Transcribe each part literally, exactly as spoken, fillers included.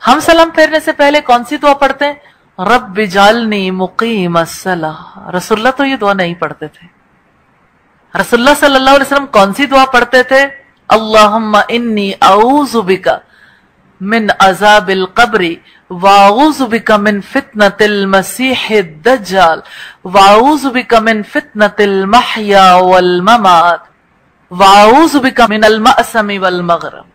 हम सलाम फेरने से पहले कौन सी दुआ पढ़ते हैं? रब्बि जालनी मुकीमस्सलाह। रसूलुल्लाह तो ये दुआ नहीं पढ़ते थे। रसूलुल्लाह सल्लल्लाहु अलैहि वसल्लम कौन सी दुआ पढ़ते थे? अल्लाहुम्मा इन्नी अऊज़ु बिका मिन अज़ाबिल क़ब्रि वाऊज़ु बिका मिन फितनतिल मसीहिद दज्जाल वाऊज़ु बिका मिन फितनतिल महया वल ममात वाऊज़ु बिका मिनल मअसमी वल मग़रम।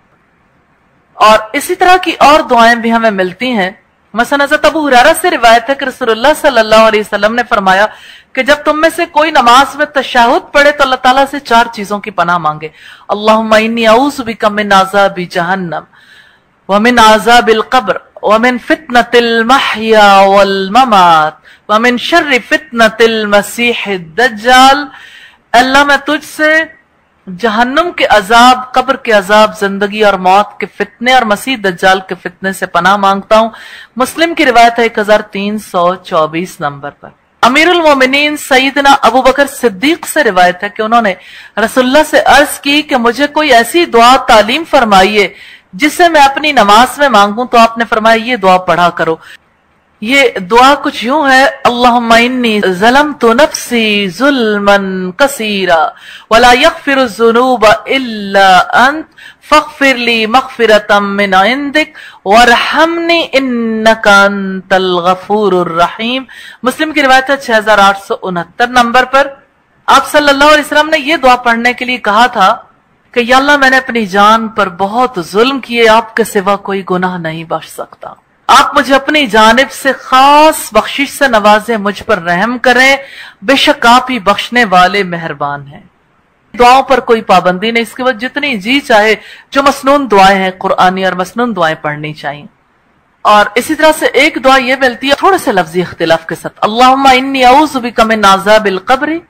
और इसी तरह की और दुआएं भी हमें मिलती हैं। मसलन हज़रत अबू हुरैरा से रिवायत है कि रसूलुल्लाह सल्लल्लाहु अलैहि वसल्लम ने फरमाया कि जब तुम में से कोई नमाज में तशहुद पढ़े तो अल्लाह ताला से चार चीजों की पनाह मांगे। अल्लाहुम्मा इन्नी अऊज़ु बिका मिन अज़ाबि जहन्नम व मिन अज़ाबिल क़ब्र व मिन फितनतिल महया वल ममात व मिन शर्रि फितनतिल मसीहिद दज्जाल। अल्लाह मैं तुझसे जहन्नुम के अजाब, कब्र के अजाब, जिंदगी और मौत के फितने और मसीह दज्जाल के फितने से पनाह मांगता हूं। मुस्लिम की रिवायत है एक हजार तीन सौ चौबीस नंबर पर। अमीरुल मोमिनीन सईदना अबू बकर सिद्दीक से रिवायत है कि उन्होंने रसूलुल्लाह से अर्ज की कि मुझे कोई ऐसी दुआ तालीम फरमाइए जिसे मैं अपनी नमाज में मांगूं। तो आपने फरमाया ये दुआ पढ़ा करो। ये दुआ कुछ यूं है, अल्लाहुम्मा इन्नी ज़लमतु नफ्सी ज़ुल्मन कसीरा वला यग़फ़िरु ज़ुनूबा इल्ला अंत फ़ग़फ़िर ली मग़फ़िरतम मिन इंदिक वरहमनी इन्नका अंतल गफ़ूरुर रहीम। मुस्लिम की रिवायत है छह हजार आठ सौ उनहत्तर नंबर पर। आप सल्लल्लाहु अलैहि वसल्लम ने यह दुआ पढ़ने के लिए कहा था कि या अल्लाह मैंने अपनी जान पर बहुत जुल्म किए, आपके सिवा कोई गुनाह नहीं बख्श सकता। आप मुझे अपनी जानिब से खास बख्शिश से नवाजें, मुझ पर रहम करें, बेशक आप ही बख्शने वाले मेहरबान हैं। दुआओं पर कोई पाबंदी नहीं, इसके बाद जितनी जी चाहे जो मसनून दुआएं हैं कुरानी और मसनून दुआएं पढ़नी चाहिए। और इसी तरह से एक दुआ ये मिलती है थोड़े से लफ्जी इख्तिलाफ के साथ, अल्लाहुम्मा इन्नी अऊज़ु बिका मिन अज़ाबिल क़ब्रि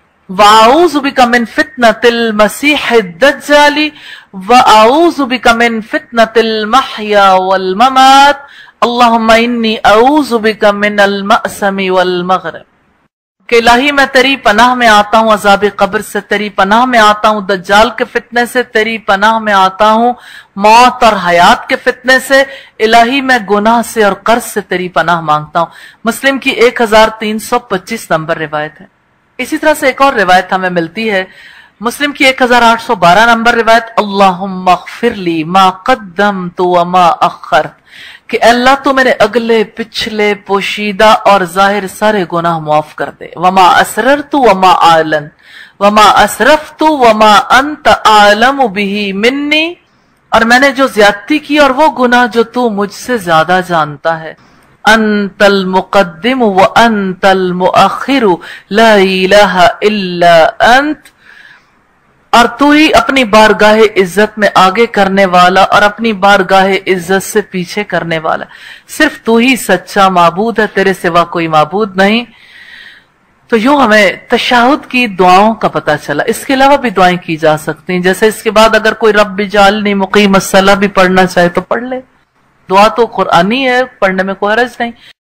वअऊज़ु बिका मिन फितनतिल मसीहिद दज्जाली वअऊज़ु बिका मिन फितनतिल महया वल ममात अल्लाहुम्मा इन्नी अऊज़ु बिका मिनल मअसमी वल मग़रम। कि इलाही मैं तेरी पनाह में आता हूँ अज़ाब कब्र से, तेरी पनाह में आता हूँ दज्जाल के फितने से, तेरी पनाह में आता हूँ मौत और हयात के फितने से। इलाही मैं गुनाह से और कर्ज से तेरी पनाह मांगता हूँ। मुस्लिम की एक हजार तीन सौ पच्चीस नंबर रिवायत है। इसी तरह से एक और रिवायत हमें मिलती है, मुस्लिम की एक हजार आठ सौ बारह नंबर रिवायत, अल्लाहुम्मा अग़फ़िर ली मा क़द्दमतु व मा अख़्ख़रत। कि अल्लाह तो मेरे अगले पिछले पोशीदा और जाहिर सारे गुनाह माफ कर दे। वमा असररतु वमा आलन वमा असरफ्तु वमा अंत आलमु बिही मिन्नी। और मैंने जो ज्यादती की और वो गुनाह जो तू मुझसे ज्यादा जानता है। अंतल मुक़द्दिम व अंतल मुअख़्ख़िरु ला इलाहा इल्ला अंत। और तू ही अपनी बारगाहे इज्जत में आगे करने वाला और अपनी बारगाहे इज्जत से पीछे करने वाला। सिर्फ तू ही सच्चा माबूद है, तेरे सिवा कोई माबूद नहीं। तो यूं हमें तशहुद की दुआओं का पता चला। इसके अलावा भी दुआएं की जा सकती हैं, जैसे इसके बाद अगर कोई रब्बि जालनी मुकीमस्सलाह भी पढ़ना चाहे तो पढ़ ले। दुआ तो कुरानी है, पढ़ने में कोई हर्ज नहीं।